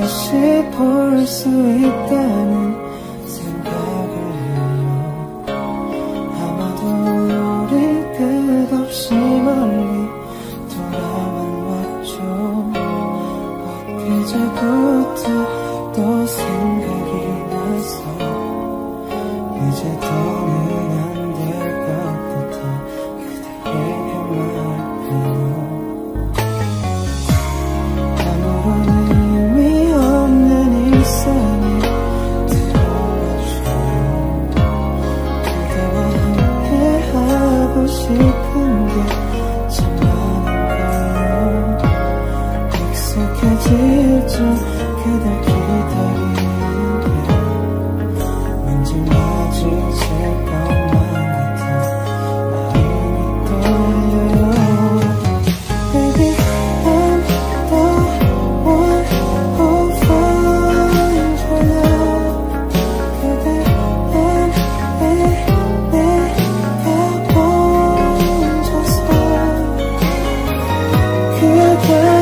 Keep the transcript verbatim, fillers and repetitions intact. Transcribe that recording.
다시 볼 수 있다는 생각을 해요. 아마도 우리 끝없이 멀리 돌아만 왔죠. 엊그제부터 또 생각이 나서 이제 더는 안 될 것 같아 그대에게 말해요. 아무런 의미 없는 일상이 들어와줘요. 그대와 함께 하고 싶은 게 참 많은 거예요. 익숙해질 줄 그댈 기다리는 게 왠지 마주칠 것만 같아 마음이 떨려요. Baby, I'm the one who finds your love. 그대는 내, 내가 혼자서 그대